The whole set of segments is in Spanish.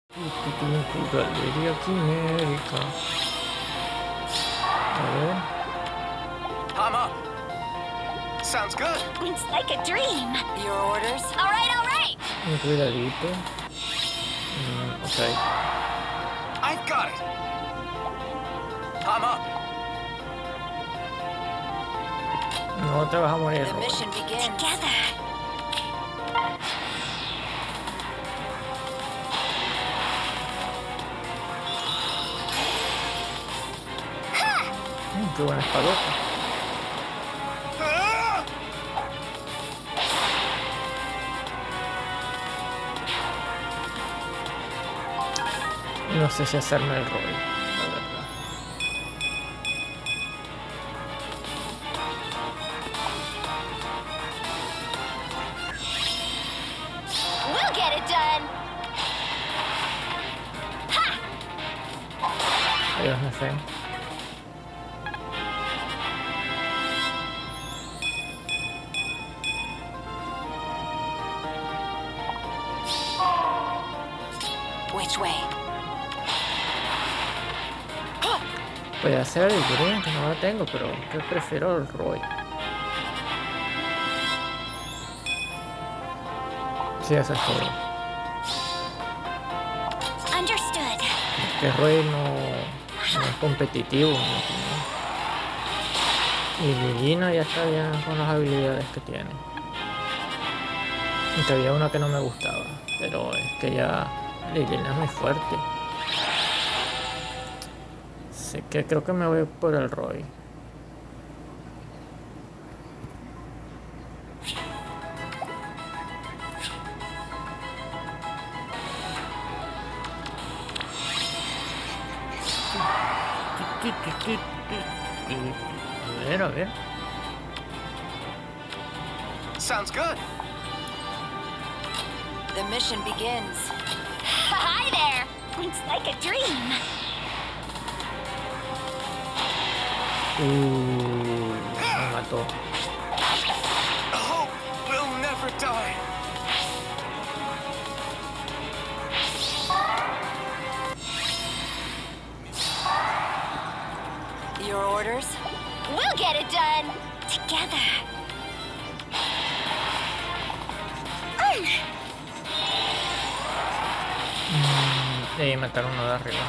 Galería Quimérica. A ver. I'm up. Sounds good. It's like a dream. Your orders? All right. Un cuidadito. Ok. I've got it. I'm up. No te vas a morir, The Robert. mission begins. Together. Qué buena espadota. Ah! No sé si hacerme el rol, la verdad. We'll get it done. Adiós, me fe. Which way? Puede ser el green, que no lo tengo, pero yo prefiero el Roy. Sí, eso es todo. Understood. Que Roy no es competitivo, ¿no? Y Lilina ya está bien con las habilidades que tiene. Aunque había una que no me gustaba, pero es que ya Lilina es muy fuerte. Así que creo que me voy por el Roy. A ver. Sounds good. The mission begins. Hi there. It's like a dream. Me mató. Hope will never die. Your orders? We'll get it done. Together. Y mataron uno de arriba.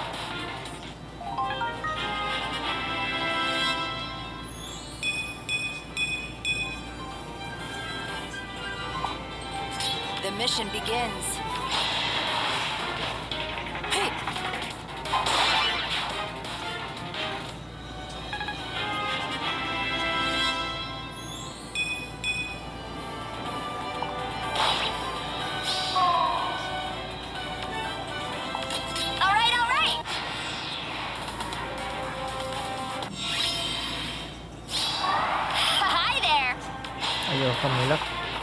The mission begins. Hey! All right. Hi there. Adiós, Camila.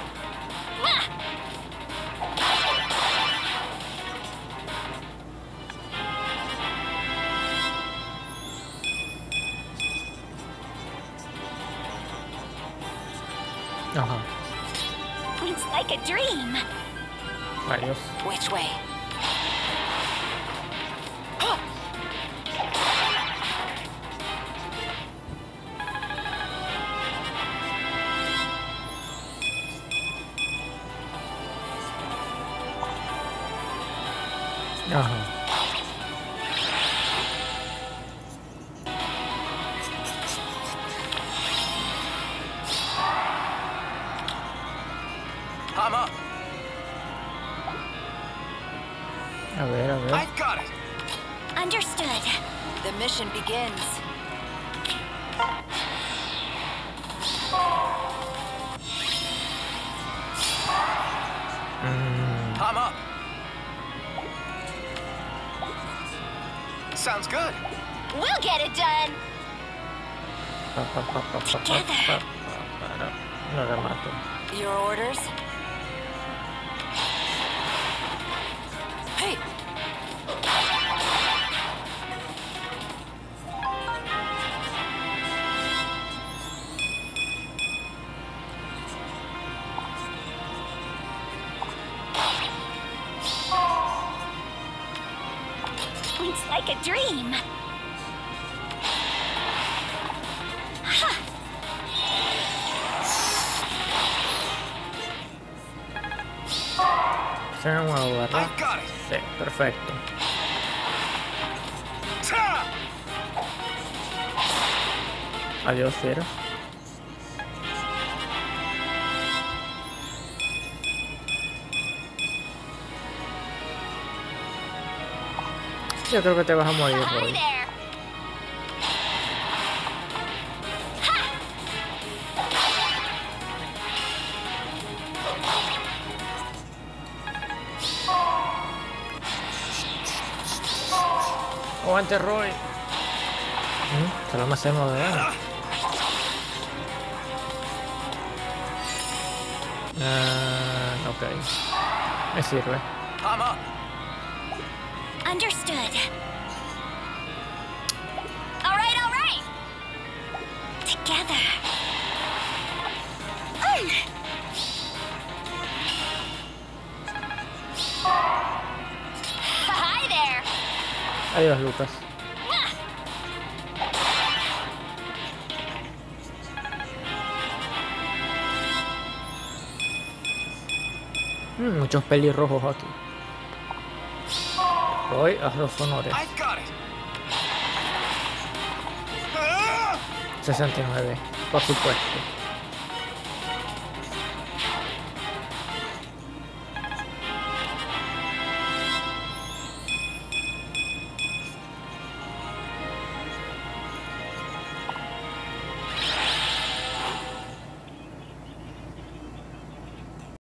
Ajá. It's like a dream. Adiós. Which way? Ajá. I'm up. A ver. I've got it. Understood. The mission begins. I'm up. Sounds good. We'll get it done. No la mato. Your orders? Hey! Points like a dream. Se me muevo, ¿verdad? I've got it. Sí, perfecto. Ta! Adiós, fiero. Yo creo que te vas a morir, Hi Roy. there. Aguante, Roy. Solo me hacemos de daño. Ok. Me sirve. I'm up. Understood. All right. Together. Hi there. Adiós, Lucas. Muchos pelirrojos aquí. Roy, haz los honores. I've got it. Ah! 69, por supuesto.